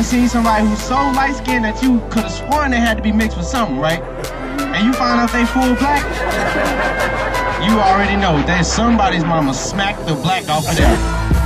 seen somebody who's so light-skinned that you could have sworn they had to be mixed with something, right? And you find out they full black? You already know that somebody's mama smacked the black off of them.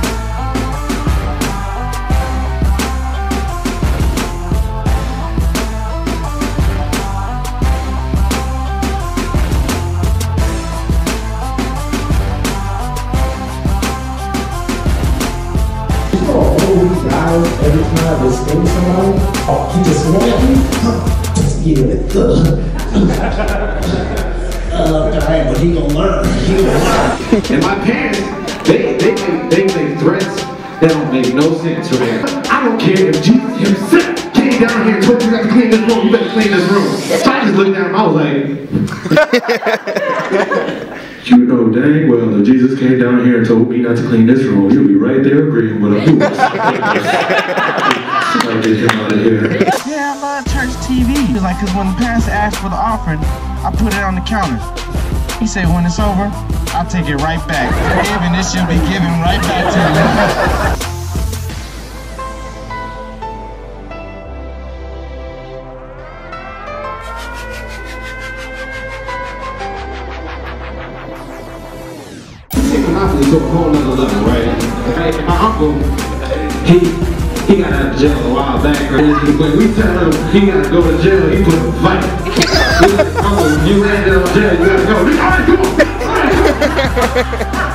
Every time I sting somebody, oh, he just want me? Yeah, but he gonna learn. And my parents, they make threats that don't make no sense, right? I don't care if Jesus himself came down here and told you you got to clean this room, you better clean this room. So I just looked at him, I was like, you know dang well if Jesus came down here and told me not to clean this room, you'll be right there agreeing with him. Yeah, I love church TV. Like, cause when the pastor asked for the offering, I put it on the counter. He said, when it's over, I'll take it right back. Give and it shall be given right back to you. Monopoly to a whole nother level, right? My uncle, he got out of jail a while back. When we tell him he got to go to jail, he put a fight. Uncle, you landed on jail, you got to go. All right, come on.